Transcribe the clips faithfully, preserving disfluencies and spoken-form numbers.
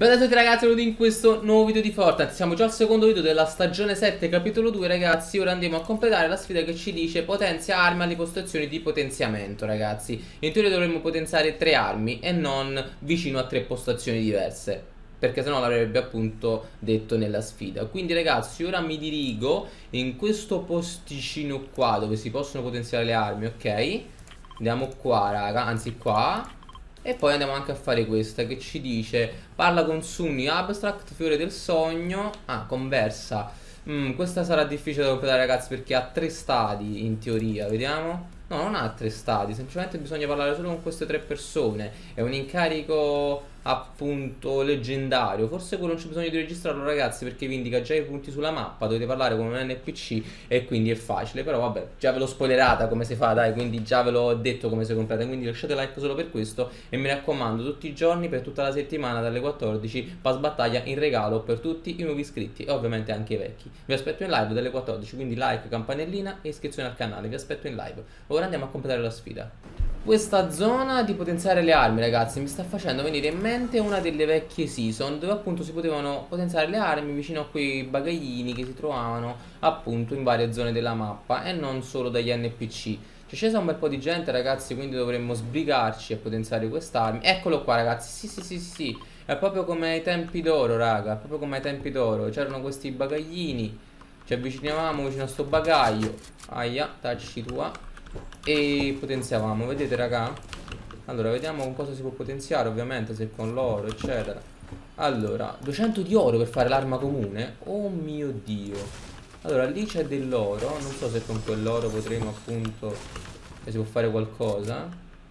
Bella a tutti ragazzi, benvenuti in questo nuovo video di Fortnite. Siamo già al secondo video della stagione sette, capitolo due ragazzi. Ora andiamo a completare la sfida che ci dice potenzia armi alle postazioni di potenziamento ragazzi. In teoria dovremmo potenziare tre armi e non vicino a tre postazioni diverse, perché sennò l'avrebbe appunto detto nella sfida. Quindi ragazzi ora mi dirigo in questo posticino qua dove si possono potenziare le armi, ok? Andiamo qua raga, anzi qua. E poi andiamo anche a fare questa che ci dice parla con Sunny Abstract, fiore del sogno. Ah, conversa. mm, Questa sarà difficile da completare ragazzi, perché ha tre stadi in teoria. Vediamo. No, non ha tre stadi, semplicemente bisogna parlare solo con queste tre persone. È un incarico appunto leggendario. Forse quello non c'è bisogno di registrarlo ragazzi, perché vi indica già i punti sulla mappa. Dovete parlare con un N P C e quindi è facile. Però vabbè, già ve l'ho spoilerata come si fa, dai. Quindi già ve l'ho detto come si completa. Quindi lasciate like solo per questo. E mi raccomando, tutti i giorni per tutta la settimana dalle quattordici pass battaglia in regalo per tutti i nuovi iscritti, e ovviamente anche i vecchi. Vi aspetto in live dalle quattordici, quindi like, campanellina e iscrizione al canale. Vi aspetto in live. Ora andiamo a completare la sfida. Questa zona di potenziare le armi ragazzi mi sta facendo venire in mente una delle vecchie season, dove appunto si potevano potenziare le armi vicino a quei bagaglini che si trovavano appunto in varie zone della mappa, e non solo dagli N P C. C'è scesa un bel po' di gente ragazzi, quindi dovremmo sbrigarci a potenziare quest'armi. Eccolo qua ragazzi, sì sì sì sì, è proprio come ai tempi d'oro raga, proprio come ai tempi d'oro. C'erano questi bagaglini, ci avvicinavamo vicino a sto bagaglio, aia, tacci tua, e potenziavamo, vedete raga? Allora vediamo con cosa si può potenziare, ovviamente se con l'oro eccetera. Allora, duecento di oro per fare l'arma comune. Oh mio dio. Allora lì c'è dell'oro, non so se con quell'oro potremo appunto, se si può fare qualcosa.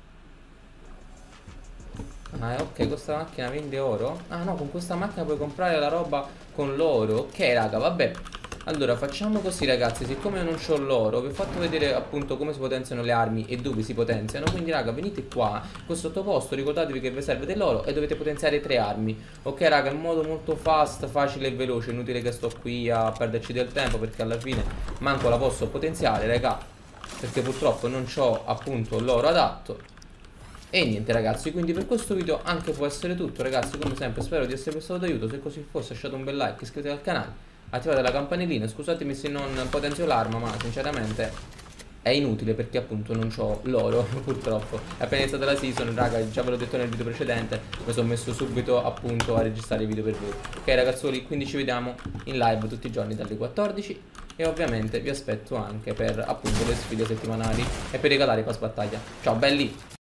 Ah ok, questa macchina vende oro. Ah no, con questa macchina puoi comprare la roba con l'oro. Ok raga, vabbè. Allora facciamo così ragazzi, siccome io non ho l'oro, vi ho fatto vedere appunto come si potenziano le armi e dove si potenziano. Quindi raga, venite qua, in sottoposto, ricordatevi che vi serve dell'oro e dovete potenziare tre armi. Ok raga, in modo molto fast, facile e veloce. Inutile che sto qui a perderci del tempo, perché alla fine manco la posso potenziare raga, perché purtroppo non ho appunto l'oro adatto. E niente ragazzi, quindi per questo video anche può essere tutto ragazzi. Come sempre spero di esservi stato d'aiuto. Se così fosse lasciate un bel like, iscrivetevi al canale, attivate la campanellina. Scusatemi se non potenzio l'arma, ma sinceramente è inutile, perché appunto non ho l'oro purtroppo. È appena iniziata la season raga, già ve l'ho detto nel video precedente, mi sono messo subito appunto a registrare i video per voi. Ok ragazzoli, quindi ci vediamo in live tutti i giorni dalle quattordici. E ovviamente vi aspetto anche per appunto le sfide settimanali e per regalare pass battaglia. Ciao belli!